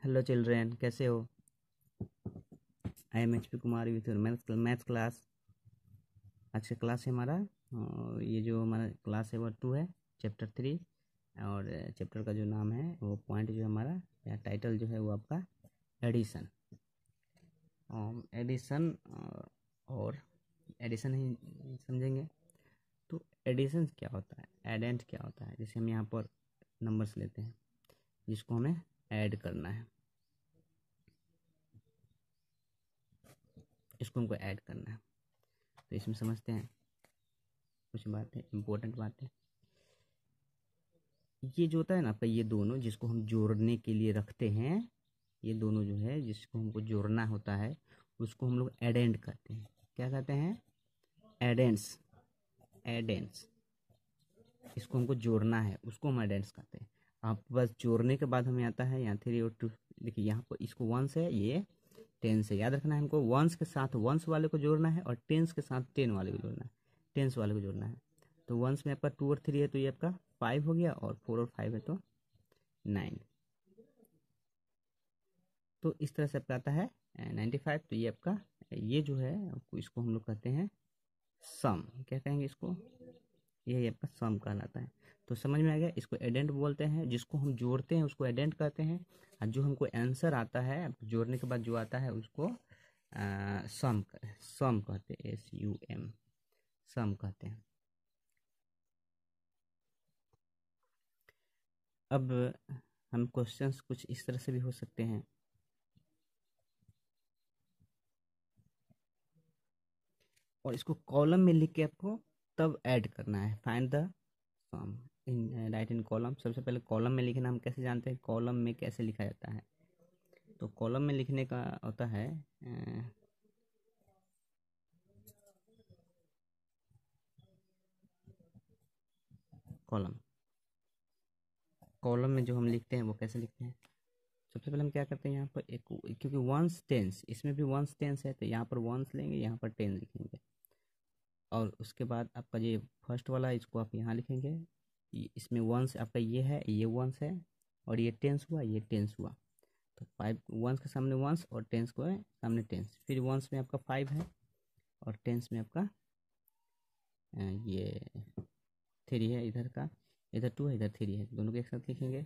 Hello children, कैसे हो? I am HP Kumar with maths class. आज का क्लास है हमारा, ये जो हमारा क्लास है वो 2 है, चैप्टर 3। और चैप्टर का जो नाम है वो पॉइंट जो हमारा या टाइटल जो है वो आपका एडिशन। एडिशन और एडिशन ही समझेंगे। तो एडिशन क्या होता है, एडेंट क्या होता है? जैसे हम यहाँ पर नंबर्स लेते हैं जिसको हमें ऐड करना है, इसको हमको ऐड करना है। तो इसमें समझते हैं कुछ बातें, इम्पोर्टेंट बातें। ये जो होता है ना आपका, ये दोनों जिसको हम जोड़ने के लिए रखते हैं, ये दोनों जो है जिसको हमको जोड़ना होता है उसको हम लोग एडेंट कहते हैं। क्या कहते हैं? एडेंट्स। एडेंट्स, इसको हमको जोड़ना है उसको हम एडेंट्स कहते हैं। आप बस जोड़ने के बाद हमें आता है यहाँ 3 और 2। देखिए यहाँ पर इसको 1 से, ये 10 से, याद रखना है हमको। 1 के साथ 1 वाले को जोड़ना है और 10 के साथ 10 वाले को जोड़ना है, 10 वाले को जोड़ना है। तो 1 में आपका 2 और 3 है तो ये आपका 5 हो गया, और 4 और 5 है तो 9। तो इस तरह से आपका आता है 95। तो ये आपका, ये जो है इसको हम लोग कहते हैं सम। क्या कहेंगे इसको? ये आपका सम कहलाता है। तो समझ में आ गया, इसको एडेंट बोलते हैं। जिसको हम जोड़ते हैं उसको एडेंट कहते हैं, और जो हमको आंसर आता है जोड़ने के बाद जो आता है उसको सम सम कहते हैं। SUM, सम कहते हैं। अब हम क्वेश्चंस कुछ इस तरह से भी हो सकते हैं। और इसको कॉलम में लिख के आपको तब ऐड करना है। Find the sum in, write in column. सबसे पहले कॉलम में लिखना हम कैसे जानते हैं, कॉलम में कैसे लिखा जाता है? तो कॉलम में लिखने का होता है कॉलम। कॉलम में जो हम लिखते हैं वो कैसे लिखते हैं? सबसे पहले हम क्या करते हैं, यहाँ पर एक, क्योंकि वंस टेंस, इसमें भी वंस टेंस है तो यहाँ पर वंस लेंगे, यहाँ पर टेन लिखेंगे। और उसके बाद आपका ये फर्स्ट वाला इसको आप यहाँ लिखेंगे। इसमें वंस आपका ये है, ये वंस है, और ये टेंस हुआ, ये टेंस हुआ। तो 5 वंस के सामने वंस और टेंस को है सामने टेंस। फिर वंस में आपका 5 है और टेंस में आपका ये 3 है। इधर का, इधर 2 है, इधर 3 है। दोनों को एक साथ लिखेंगे,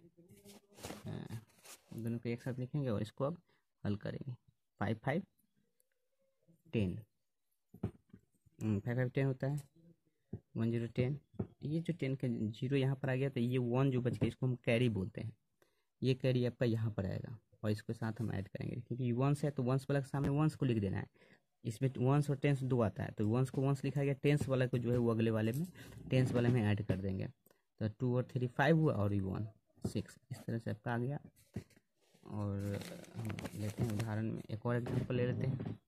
दोनों को एक साथ लिखेंगे और इसको अब हल करेंगे। 5 5 10, 5 5 10 होता है, 1 0 10। ये जो 10 का जीरो यहाँ पर आ गया तो ये 1 जो बच गया इसको हम कैरी बोलते हैं। ये कैरी आपका यहाँ पर आएगा और इसके साथ हम ऐड करेंगे, क्योंकि वंस है तो वंस वाला के सामने वंस को लिख देना है। इसमें वंस और टेंस 2 आता है तो वंस को वंस लिखा गया, टेंस वाला को जो है वो अगले वाले में, टेंस वाले में ऐड कर देंगे। तो 2 और 3 5 हुआ, और ये 1 6। इस तरह से आपका आ गया। और हम लेते हैं उदाहरण में एक और एग्जाम्पल ले लेते हैं।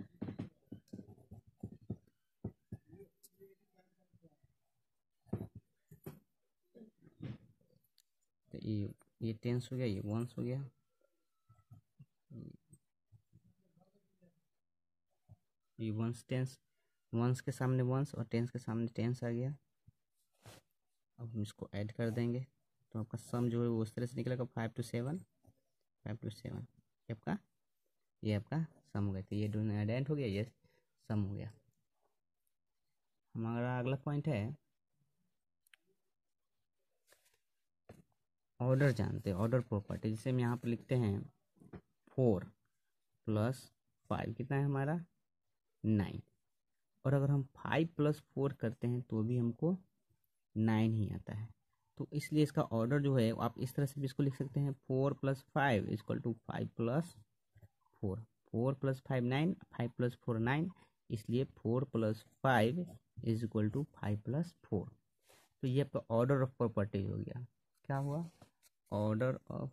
तो ये टेंस हो गया, ये वंस हो गया, ये वंस टेंस, वंस के सामने वंस और टेंस के सामने टेंस आ गया। अब हम इसको ऐड कर देंगे तो आपका सम जो है वो उस तरह से निकलेगा 5 to 7, 5 to 7। ये आपका सम हो गया। तो ये दोनों ऐड हो गया, ये सम हो गया। हमारा अगला पॉइंट है ऑर्डर जानते हैं, ऑर्डर प्रॉपर्टी। जैसे हम यहाँ पर लिखते हैं 4 + 5 कितना है हमारा 9। और अगर हम 5 + 4 करते हैं तो भी हमको 9 ही आता है। तो इसलिए इसका ऑर्डर जो है आप इस तरह से भी इसको लिख सकते हैं, 4 + 5 = 5 + 4। 4 + 5 9, 5 + 4 9, इसलिए 4 + 5 = 5 + 4। तो ये आपका ऑर्डर ऑफ प्रॉपर्टी हो गया। क्या हुआ? Order of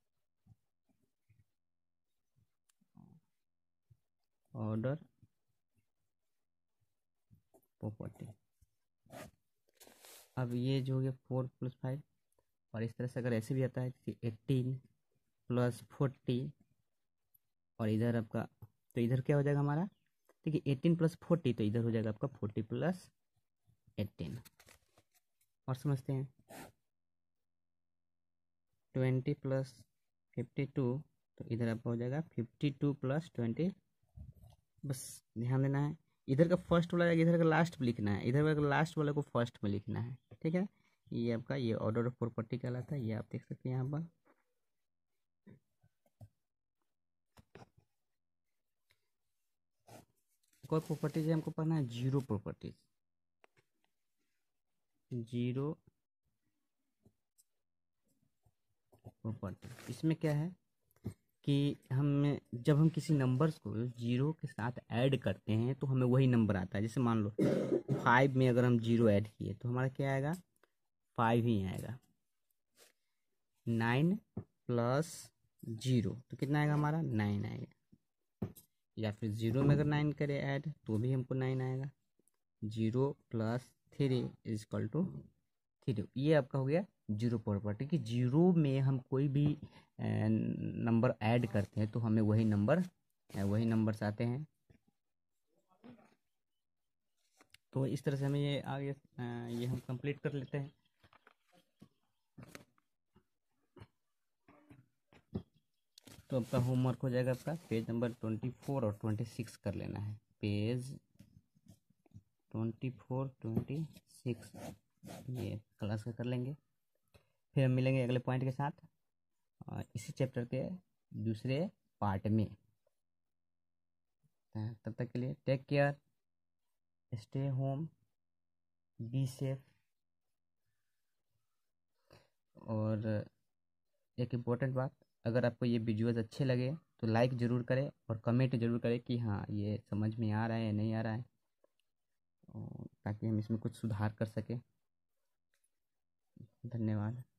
order property. अब ये जो हो गया 4 + 5। और इस तरह से अगर ऐसे भी आता है कि 18 + 40, और इधर आपका, तो इधर क्या हो जाएगा हमारा, देखिए 18 + 40, तो इधर हो जाएगा आपका 40 + 18। और समझते हैं 20 + 52, तो इधर आपका हो जाएगा 52 + 20। बस ध्यान देना है, इधर का फर्स्ट वाला इधर का लास्ट में लिखना है, इधर का लास्ट वाले को फर्स्ट में लिखना है। ठीक है, ये आपका ये ऑर्डर ऑफ प्रॉपर्टी कहलाता है, ये आप देख सकते हैं यहाँ पर। कोई प्रॉपर्टीज है हमको पढ़ना है, जीरो प्रॉपर्टीज। जीरो प्रॉपर्टी, इसमें क्या है कि हम जब हम किसी नंबर्स को जीरो के साथ ऐड करते हैं तो हमें वही नंबर आता है। जैसे मान लो 5 में अगर हम जीरो ऐड किए तो हमारा क्या आएगा, 5 ही आएगा। 9 + 0 तो कितना आएगा हमारा, 9 आएगा। या फिर 0 में अगर 9 करें ऐड तो भी हमको 9 आएगा। 0 + 3 = 3। ये आपका हो गया जीरो प्रॉपर्टी कि जीरो में हम कोई भी नंबर ऐड करते हैं तो हमें वही नंबर्स आते हैं। तो इस तरह से हमें ये आगे ये हम कंप्लीट कर लेते हैं। तो आपका होमवर्क हो जाएगा, आपका पेज नंबर 24 और 26 कर लेना है। पेज 24 26 ये क्लास का कर लेंगे। फिर हम मिलेंगे अगले पॉइंट के साथ इसी चैप्टर के दूसरे पार्ट में। तब तक के लिए take care, stay home, be safe. और एक इम्पोर्टेंट बात, अगर आपको ये वीडियोज़ अच्छे लगे तो लाइक ज़रूर करें और कमेंट ज़रूर करें कि हाँ ये समझ में आ रहा है या नहीं आ रहा है, ताकि हम इसमें कुछ सुधार कर सकें। धन्यवाद।